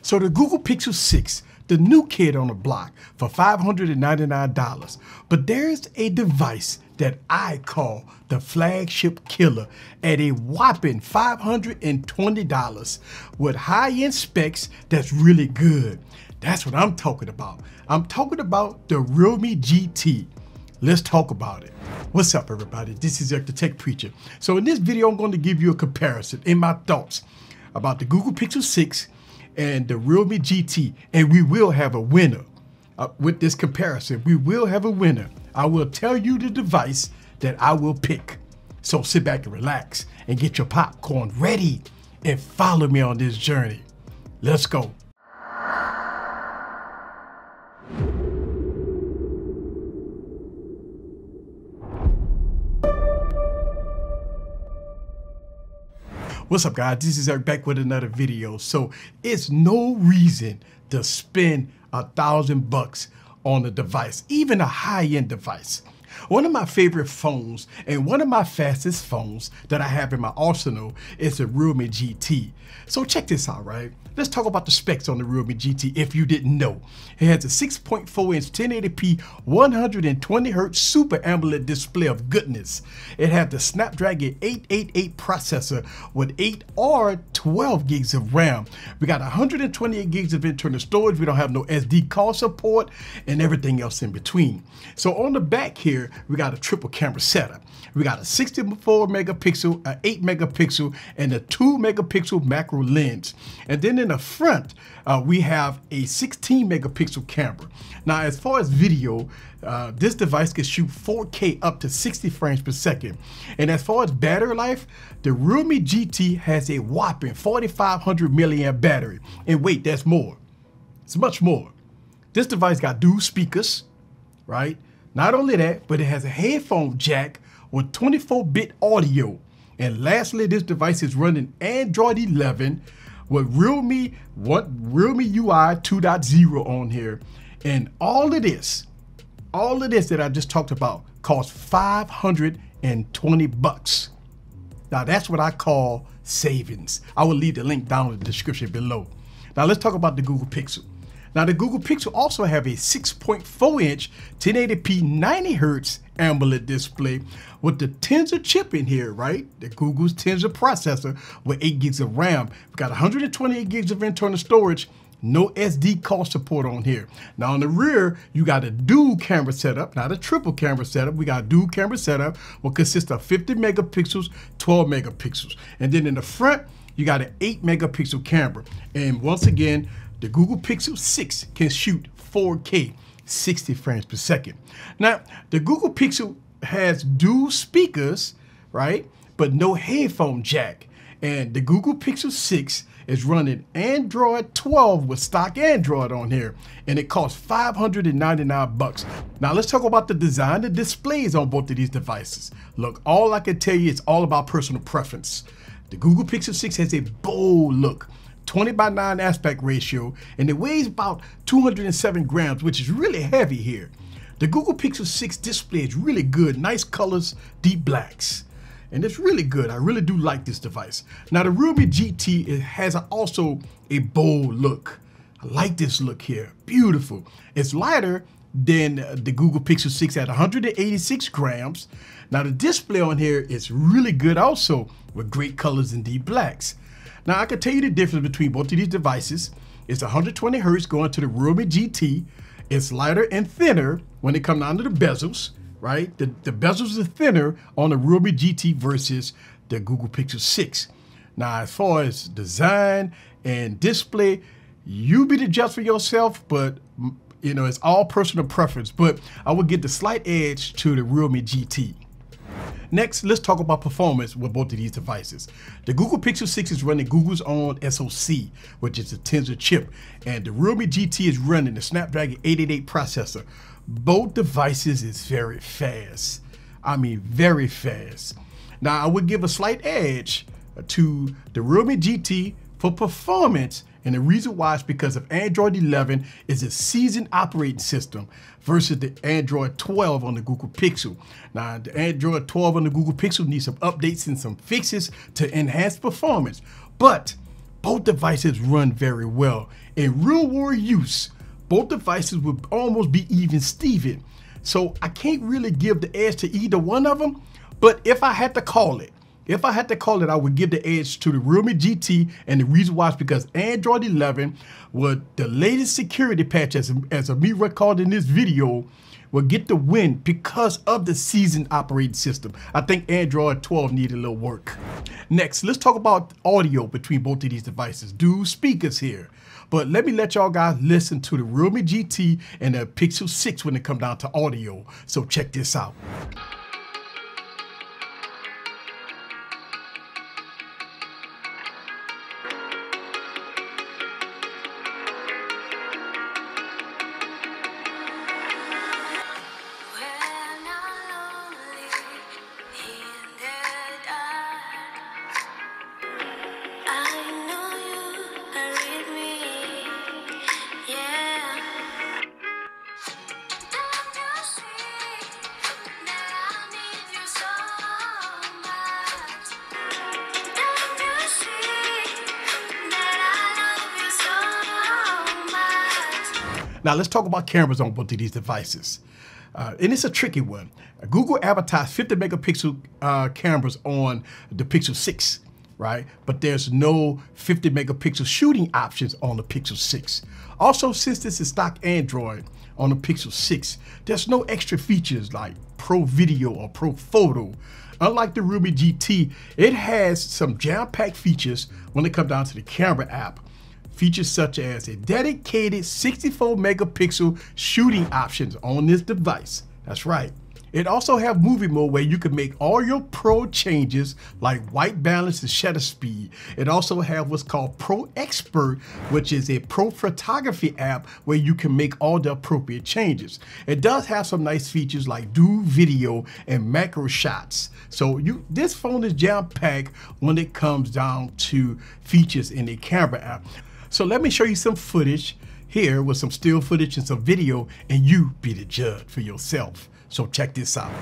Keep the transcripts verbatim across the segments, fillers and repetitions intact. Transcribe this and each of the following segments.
So the Google Pixel six, the new kid on the block for five hundred ninety-nine dollars. But there's a device that I call the flagship killer at a whopping five hundred twenty dollars with high-end specs that's really good. That's what I'm talking about. I'm talking about the Realme G T. Let's talk about it. What's up, everybody? This is Eric the Tech Preacher. So in this video, I'm going to give you a comparison in my thoughts about the Google Pixel six and the Realme G T, and we will have a winner uh, with this comparison. We will have a winner. I will tell you the device that I will pick. So sit back and relax and get your popcorn ready and follow me on this journey. Let's go. What's up, guys? This is Eric back with another video. So it's no reason to spend a thousand bucks on a device, even a high-end device. One of my favorite phones and one of my fastest phones that I have in my arsenal is the Realme G T. So check this out, right? Let's talk about the specs on the Realme G T if you didn't know. It has a six point four inch ten eighty p one hundred twenty hertz Super AMOLED display of goodness. It has the Snapdragon eight eighty-eight processor with eight or twelve gigs of RAM. We got one hundred twenty-eight gigs of internal storage. We don't have no S D card support and everything else in between. So on the back here, we got a triple camera setup. We got a sixty-four megapixel, an eight megapixel, and a two megapixel macro lens. And then in the front, uh, we have a sixteen megapixel camera. Now, as far as video, uh, this device can shoot four K up to sixty frames per second. And as far as battery life, the Realme G T has a whopping forty-five hundred milliamp battery. And wait, there's more. It's much more. This device got dual speakers, right? Not only that, but it has a headphone jack with twenty-four bit audio. And lastly, this device is running Android eleven with Realme, what, Realme U I two point oh on here. And all of this, all of this that I just talked about costs five hundred twenty bucks. Now that's what I call savings. I will leave the link down in the description below. Now let's talk about the Google Pixel. Now the Google Pixel also have a six point four inch ten eighty p ninety hertz AMOLED display with the Tensor chip in here, right? The Google's Tensor processor with eight gigs of RAM. We got one hundred twenty-eight gigs of internal storage, no S D card support on here. Now on the rear, you got a dual camera setup, not a triple camera setup. We got a dual camera setup will consist of fifty megapixels, twelve megapixels. And then in the front, you got an eight megapixel camera. And once again, the Google Pixel six can shoot four K, sixty frames per second. Now, the Google Pixel has dual speakers, right? But no headphone jack. And the Google Pixel six is running Android twelve with stock Android on here. And it costs five hundred ninety-nine bucks. Now, let's talk about the design, the displays on both of these devices. Look, all I can tell you is all about personal preference. The Google Pixel six has a bold look, twenty by nine aspect ratio, and it weighs about two hundred seven grams, which is really heavy here. The Google Pixel six display is really good, nice colors, deep blacks, and it's really good. I really do like this device. Now the Realme G T it has also a bold look. I like this look here, beautiful. It's lighter than the Google Pixel six at one hundred eighty-six grams. Now the display on here is really good also with great colors and deep blacks. Now I can tell you the difference between both of these devices. It's one hundred twenty hertz going to the Realme G T. It's lighter and thinner when it comes down to the bezels, right? The, the bezels are thinner on the Realme G T versus the Google Pixel six. Now as far as design and display, you be the judge for yourself, but you know, it's all personal preference. But I would give the slight edge to the Realme G T. Next, let's talk about performance with both of these devices. The Google Pixel six is running Google's own S O C, which is a Tensor chip, and the Realme G T is running the Snapdragon eight eighty-eight processor. Both devices is very fast. I mean, very fast. Now, I would give a slight edge to the Realme G T for performance, and the reason why is because of Android eleven is a seasoned operating system versus the Android twelve on the Google Pixel. Now, the Android twelve on the Google Pixel needs some updates and some fixes to enhance performance, but both devices run very well. In real world use, both devices would almost be even Steven. So I can't really give the edge to either one of them, but if I had to call it, if I had to call it, I would give the edge to the Realme G T, and the reason why is because Android eleven, with the latest security patch, as, as of me recording this video, will get the win because of the seasoned operating system. I think Android twelve needed a little work. Next, let's talk about audio between both of these devices. Dual speakers here. But let me let y'all guys listen to the Realme G T and the Pixel six when it comes down to audio. So check this out. Now let's talk about cameras on both of these devices. Uh, and it's a tricky one. Google advertised fifty megapixel uh, cameras on the Pixel six, right? But there's no fifty megapixel shooting options on the Pixel six. Also, since this is stock Android on the Pixel six, there's no extra features like Pro Video or Pro Photo. Unlike the Realme G T, it has some jam-packed features when it comes down to the camera app. Features such as a dedicated sixty-four megapixel shooting options on this device. That's right. It also has movie mode where you can make all your pro changes like white balance and shutter speed. It also has what's called Pro Expert, which is a pro photography app where you can make all the appropriate changes. It does have some nice features like dual video and macro shots. So you, this phone is jam-packed when it comes down to features in the camera app. So let me show you some footage here with some still footage and some video, and you be the judge for yourself. So check this out.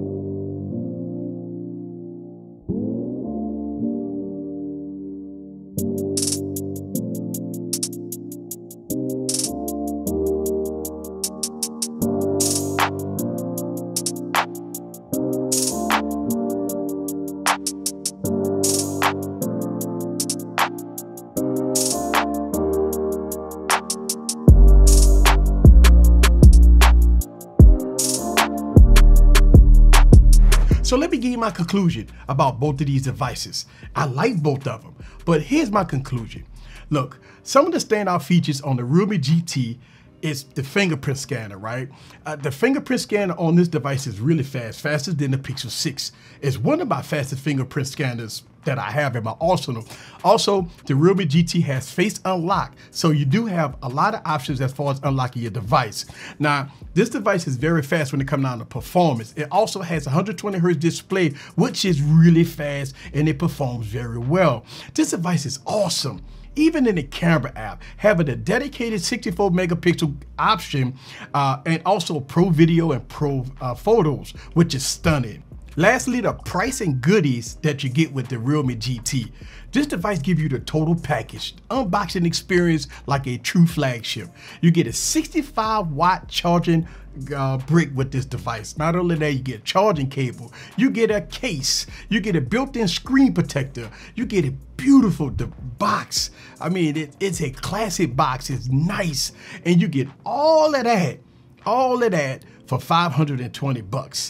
So let me give you my conclusion about both of these devices. I like both of them, but here's my conclusion. Look, some of the standout features on the Realme G T is the fingerprint scanner, right? Uh, the fingerprint scanner on this device is really fast, faster than the Pixel six. It's one of my fastest fingerprint scanners that I have in my arsenal. Also, the Realme G T has Face Unlock, so you do have a lot of options as far as unlocking your device. Now, this device is very fast when it comes down to performance. It also has one hundred twenty hertz display, which is really fast, and it performs very well. This device is awesome. Even in the camera app, having a dedicated sixty-four megapixel option uh, and also Pro Video and Pro uh, Photos, which is stunning. Lastly, the price and goodies that you get with the Realme G T. This device gives you the total package, unboxing experience like a true flagship. You get a sixty-five watt charging uh, brick with this device. Not only that, you get a charging cable, you get a case, you get a built-in screen protector, you get a beautiful the box. I mean, it, it's a classic box, it's nice, and you get all of that, all of that for five hundred twenty bucks.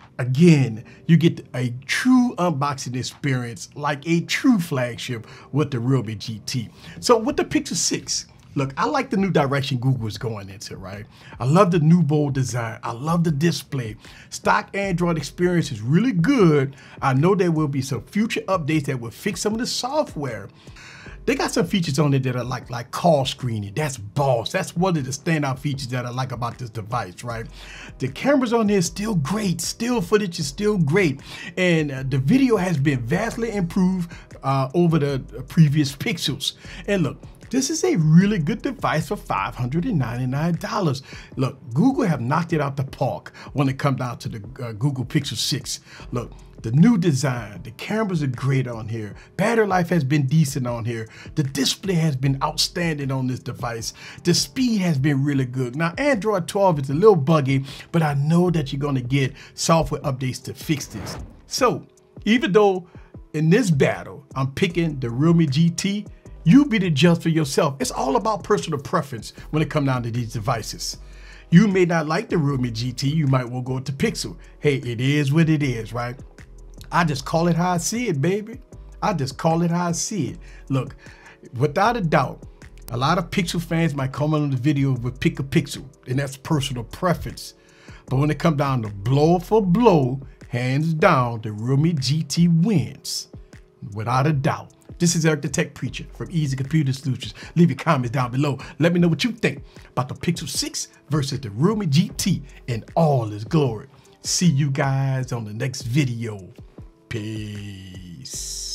Again, you get a true unboxing experience like a true flagship with the Realme G T. So with the Pixel six, look, I like the new direction Google is going into, right? I love the new bold design. I love the display. Stock Android experience is really good. I know there will be some future updates that will fix some of the software. They got some features on it that are like, like call screening. That's boss. That's one of the standout features that I like about this device, right? The cameras on there is still great. Still footage is still great. And uh, the video has been vastly improved uh, over the previous Pixels. And look, This is a really good device for five hundred ninety-nine dollars. Look, Google have knocked it out the park when it comes down to the uh, Google Pixel six. Look, the new design, the cameras are great on here. Battery life has been decent on here. The display has been outstanding on this device. The speed has been really good. Now, Android twelve is a little buggy, but I know that you're gonna get software updates to fix this. So, even though in this battle, I'm picking the Realme G T, you be the judge for yourself. It's all about personal preference when it comes down to these devices. You may not like the Realme G T, you might well go to Pixel. Hey, it is what it is, right? I just call it how I see it, baby. I just call it how I see it. Look, without a doubt, a lot of Pixel fans might comment on the video with pick a Pixel, and that's personal preference. But when it comes down to blow for blow, hands down, the Realme G T wins, without a doubt. This is Eric the Tech Preacher from Easy Computer Solutions. Leave your comments down below. Let me know what you think about the Pixel six versus the Realme G T in all its glory. See you guys on the next video. Peace.